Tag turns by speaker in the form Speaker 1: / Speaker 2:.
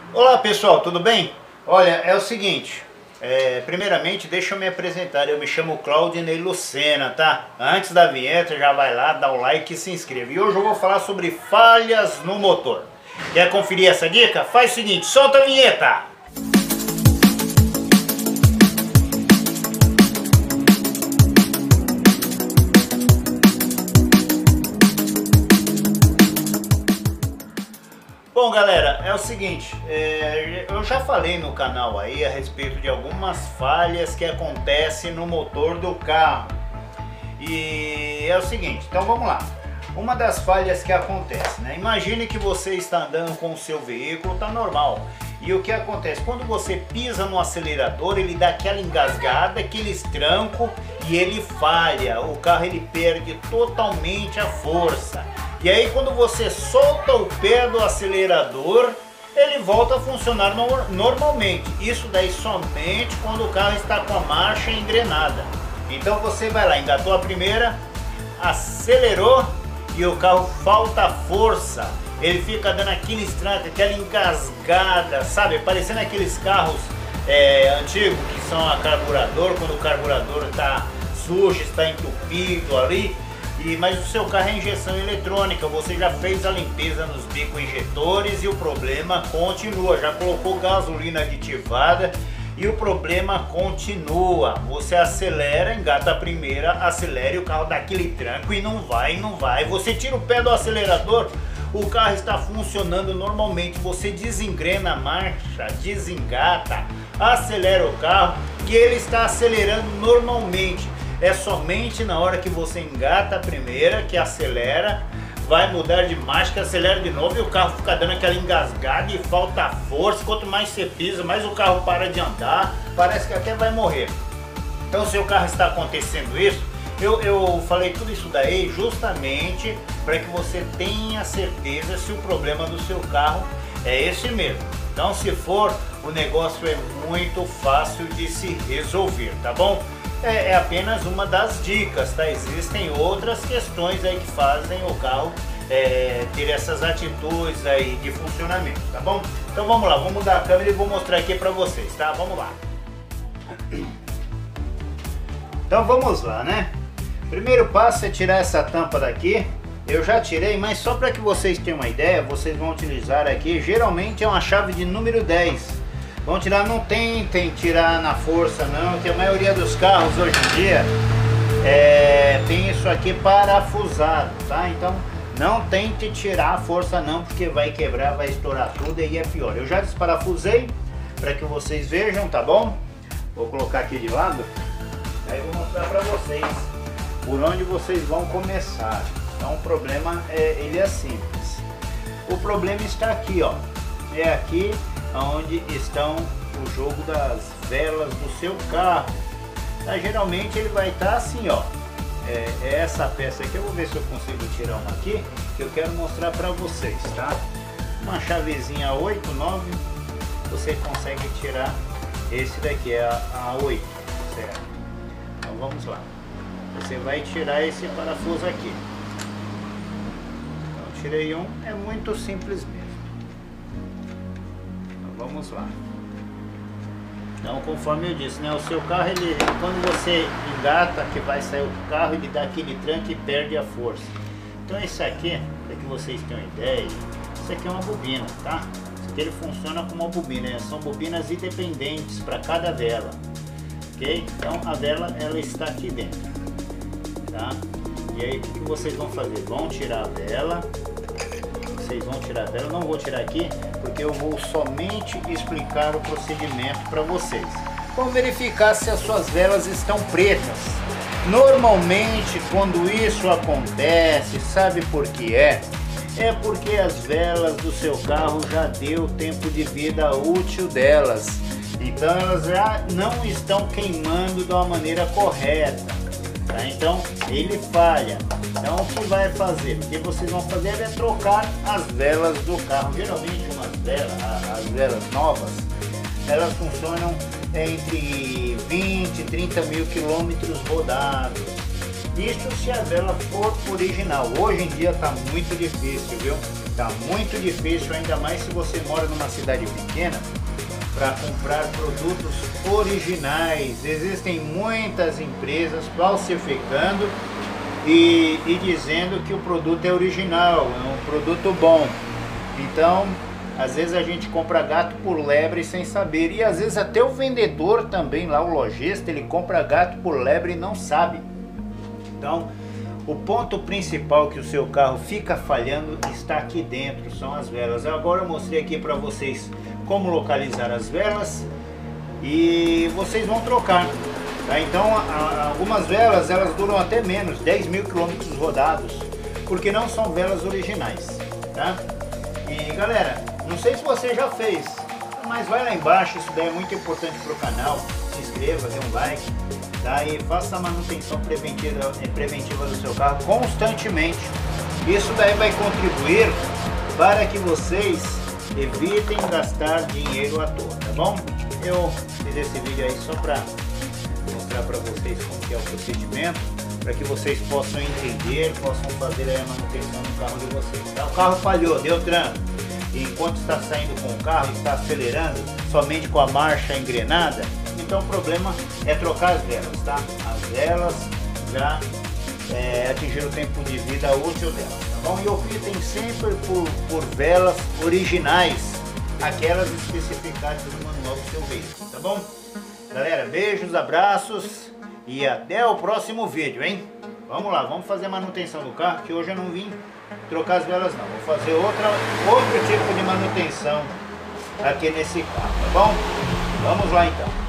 Speaker 1: Olá pessoal, tudo bem? Olha, é o seguinte, primeiramente deixa eu me apresentar, eu me chamo Claudinei Lucena, tá? Antes da vinheta já vai lá, dá o like e se inscreve. E hoje eu vou falar sobre falhas no motor. Quer conferir essa dica? Faz o seguinte, solta a vinheta! Bom galera, é o seguinte, eu já falei no canal aí a respeito de algumas falhas que acontecem no motor do carro. E é o seguinte, então vamos lá. Uma das falhas que acontece, né? Imagine que você está andando com o seu veículo, tá normal. E o que acontece? Quando você pisa no acelerador, ele dá aquela engasgada, aquele estranco e ele falha. O carro ele perde totalmente a força. E aí quando você solta o pé do acelerador, ele volta a funcionar normalmente. Isso daí somente quando o carro está com a marcha engrenada. Então você vai lá, engatou a primeira, acelerou e o carro falta força. Ele fica dando aquele estranho, aquela engasgada, sabe? Parecendo aqueles carros antigos que são a carburador, quando o carburador está sujo, está entupido ali. Mas o seu carro é injeção eletrônica, você já fez a limpeza nos bicos injetores e o problema continua. Já colocou gasolina aditivada e o problema continua. Você acelera, engata a primeira, acelera e o carro dá aquele tranco e não vai. Você tira o pé do acelerador, o carro está funcionando normalmente. Você desengrena a marcha, desengata, acelera o carro e ele está acelerando normalmente. É somente na hora que você engata a primeira, que acelera, vai mudar de marcha, que acelera de novo e o carro fica dando aquela engasgada e falta força. Quanto mais você pisa, mais o carro para de andar, parece que até vai morrer. Então se o carro está acontecendo isso, eu falei tudo isso daí justamente para que você tenha certeza se o problema do seu carro é esse mesmo. Então se for, o negócio é muito fácil de se resolver, tá bom? É apenas uma das dicas, tá? Existem outras questões aí que fazem o carro ter essas atitudes aí de funcionamento, tá bom? Então vamos lá, vou mudar a câmera e vou mostrar aqui pra vocês, tá? Vamos lá. Então vamos lá, né? Primeiro passo é tirar essa tampa daqui. Eu já tirei, mas só para que vocês tenham uma ideia, vocês vão utilizar aqui, geralmente é uma chave de número 10. Vão tirar, não tentem tirar na força não, que a maioria dos carros hoje em dia tem isso aqui parafusado, tá? Então não tente tirar a força não, porque vai quebrar, vai estourar tudo e aí é pior. Eu já desparafusei para que vocês vejam, tá bom? Vou colocar aqui de lado, aí vou mostrar para vocês por onde vocês vão começar. Então o problema ele é simples. O problema está aqui, ó, é aqui onde estão o jogo das velas do seu carro. Tá? Geralmente ele vai estar assim, ó. É essa peça aqui. Eu vou ver se eu consigo tirar uma aqui, que eu quero mostrar para vocês, tá? Uma chavezinha 8, 9, você consegue tirar esse daqui, é a 8, certo? Então vamos lá. Você vai tirar esse parafuso aqui. Então tirei um, é muito simples mesmo. Vamos lá. Então, conforme eu disse, né, o seu carro, ele, quando você engata que vai sair o carro, ele dá aquele tranque e perde a força. Então esse aqui, para que vocês tenham ideia, isso aqui é uma bobina, tá? Isso aqui ele funciona como uma bobina, né? São bobinas independentes para cada vela, ok? Então a vela, ela está aqui dentro, tá? E aí o que vocês vão fazer? Vão tirar a vela. Vocês vão tirar a vela, eu não vou tirar aqui porque eu vou somente explicar o procedimento para vocês. Vamos verificar se as suas velas estão pretas. Normalmente quando isso acontece, sabe por que é? É porque as velas do seu carro já deu tempo de vida útil delas. Então elas já não estão queimando de uma maneira correta. Tá? Então ele falha. Então o que vai fazer? O que vocês vão fazer é trocar as velas do carro. Geralmente as velas novas, elas funcionam entre 20 e 30 mil quilômetros rodados. Isso se a vela for original. Hoje em dia está muito difícil, viu? Tá muito difícil, ainda mais se você mora numa cidade pequena, para comprar produtos originais. Existem muitas empresas falsificando e dizendo que o produto é original, é um produto bom. Então, às vezes a gente compra gato por lebre sem saber. E às vezes até o vendedor também, lá o lojista, ele compra gato por lebre e não sabe. Então, o ponto principal que o seu carro fica falhando está aqui dentro, são as velas. Agora eu mostrei aqui para vocês como localizar as velas e vocês vão trocar. Tá? Então, algumas velas elas duram até menos, 10 mil quilômetros rodados, porque não são velas originais. Tá? E galera, não sei se você já fez, mas vai lá embaixo, isso daí é muito importante para o canal. Se inscreva, dê um like, tá? E faça a manutenção preventiva do seu carro constantemente. Isso daí vai contribuir para que vocês evitem gastar dinheiro à toa, tá bom? Eu fiz esse vídeo aí só para mostrar para vocês como que é o procedimento, para que vocês possam entender, possam fazer aí a manutenção do carro de vocês, tá? O carro falhou, deu tranco, e enquanto está saindo com o carro, está acelerando somente com a marcha engrenada, então o problema é trocar as velas, tá? As velas já atingiram o tempo de vida útil delas, tá bom? E optem sempre por velas originais, aquelas especificadas no manual do seu veículo, tá bom? Galera, beijos, abraços e até o próximo vídeo, hein? Vamos lá, vamos fazer a manutenção do carro, que hoje eu não vim trocar as velas não, vou fazer outro tipo de manutenção aqui nesse carro, tá bom? Vamos lá então.